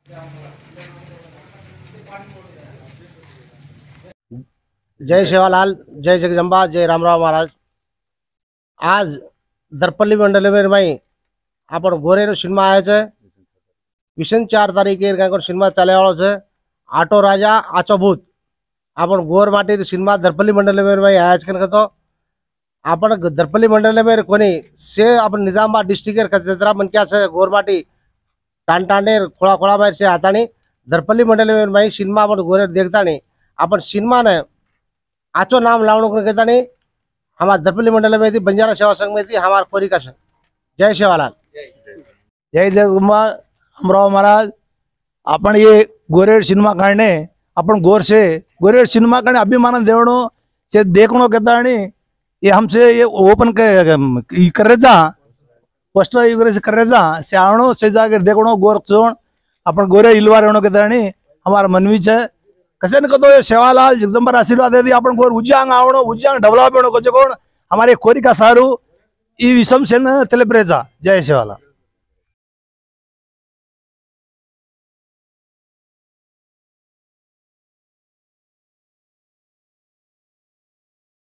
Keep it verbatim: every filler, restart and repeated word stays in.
जय सेवालाल, जय जगदंबा, जय रामराव महाराज। आज दरपल्ली मंडल में माई आपण गोरेरो सिनेमा आया है। विशन चार तारीखे का सिनेमा चले वालों है आटो राजा आचो भूत। आपण गोर माटी सिनेमा दरपल्ली मंडल में माई आया है। तो आपण दरपल्ली मंडल में कोनी से आपण निजामाबाद डिस्ट्रिक्ट कचरा मन क्या से गोर माटी टाण टाणे खोला खोला मार से आता नहीं। दरपल्ली मंडल में माई सिनेमा आपण गोरे देखता नहीं। आपण सिनेमा ने आचो नाम लावणो कहता नहीं। हमारे दरपल्ली मंडल में थी बंजारा सेवा संघ में थी हमारे कोरिका संघ। जय सेवालाल, जय जगदंबा रामराव महाराज। आपण ये गोरेड सिनेमा काढणे आपण गोर से गोरेड सिनेमा काढणे अभिमान देवणो से देखणो कहता नहीं। ये हमसे ये ओपन कर रहे जा पोस्टर वगैरह से कर रहे जा से आणो से जाके देखणो गोर चोण आपण गोरे इलवा रहणो कहता नहीं। हमारा मनवी है कसे न कतो सेवालाल जगदंबर आशीर्वाद दे आपण गोर उज्जांग आवणो उज्जांग डेवलप होणो कजे कोण हमारे कोरिका सारू ई विषम से न तेले प्रेजा। जय सेवालाल।